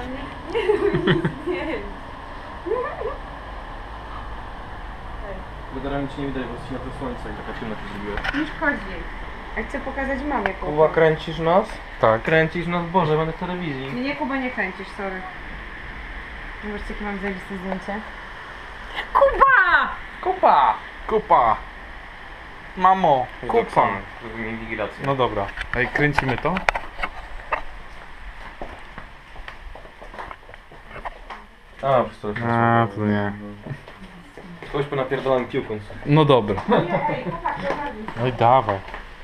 Ale nie. Generalnie ci nie widać, bo jest na to słońce i taka ciemna się zrobiła. Nie szkodzi. A chcę pokazać mamie po. Kuba, kręcisz nos? Tak. Kręcisz nos? Boże, będę w telewizji. Nie, Kuba, nie kręcisz, sorry. Zobaczcie, jakie mam zajebiste zdjęcie. Kuba! Kupa! Kupa! Mamo, kupa! Zrobimy inwigilację. No dobra. Ej, kręcimy to? A, przez to A, to nie. Ktoś po napierdolanym piłką. No dobra. Nie, ej, chłopak, prowadzi. Oj, dawaj.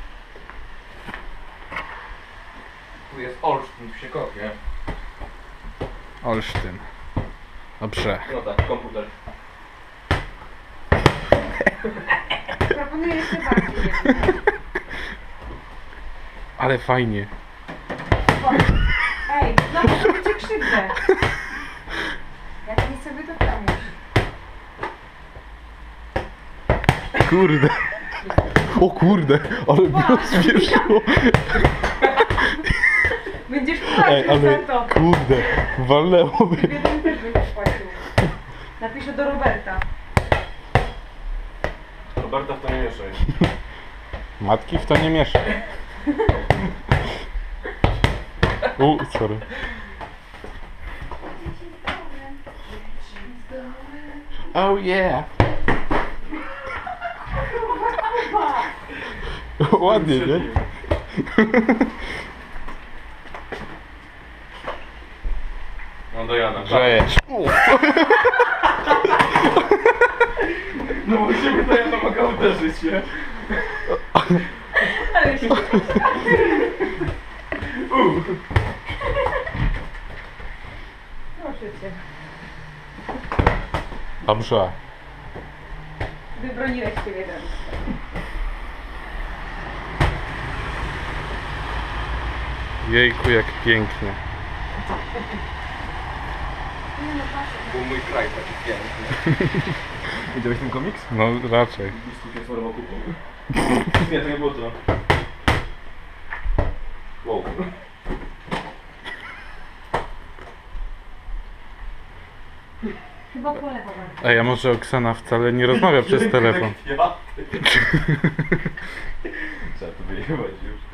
Tu jest Olsztyn, tu się kopie. Olsztyn. Dobrze. No tak, komputer. Proponuję jeszcze bardziej. Ale fajnie. Ej, no to cię krzywdę. Jak nie sobie to pomóż. Kurde. O kurde, ale mnie rozśmieszyło. Będziesz Ej, płacił ale za to. kurde, walnęło mnie. Jeden też będziesz płacił. Napiszę do Roberta. Roberta w to nie mieszaj. Matki w to nie mieszaj. Sorry. Oh yeah. Ładnie, nie? No do Jana. Grzejesz. No musimy to Jana mogę uderzyć, nie? Ale się... Proszę cię. Dobrze. Wybroniłeś się jeden. Jejku, jak pięknie. Był mój kraj taki piękny. Widziałeś ten komiks? No raczej. Biskup jest formą kupą. Nie, to nie było to. Wow. Chyba po lewo. Ej, a może Oksana wcale nie rozmawia przez telefon? Ja? Trzeba tu wyjechać już.